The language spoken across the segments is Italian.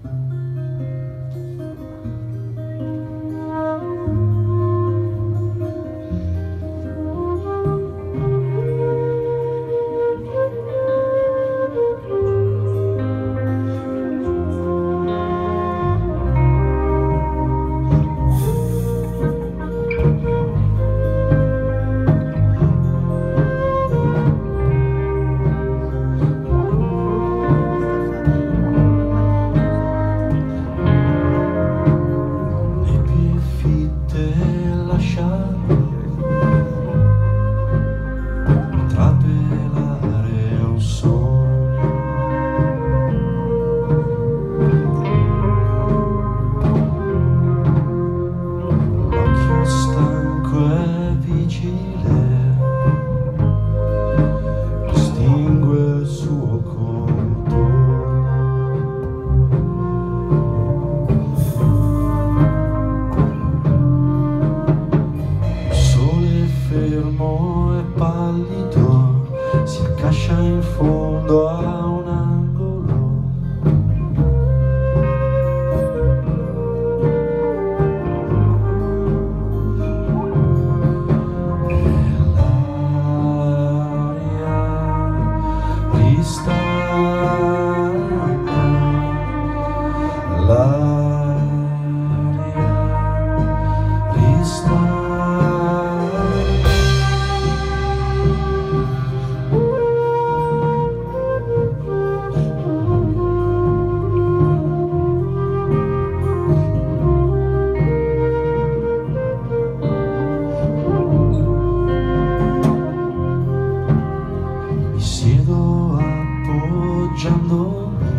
Fermo e pallido si accascia in fondo a un angolo. E l'aria ristagna, l'aria ristagna. Siedo appoggiandomi,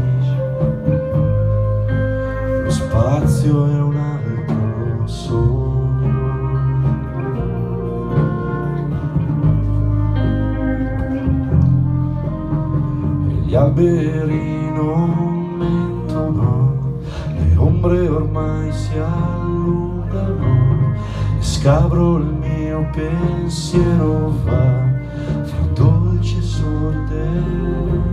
lo spazio è un altro sogno. E gli alberi non mentono, le ombre ormai si allungano, e scabro il mio pensiero va fra dolci e sorde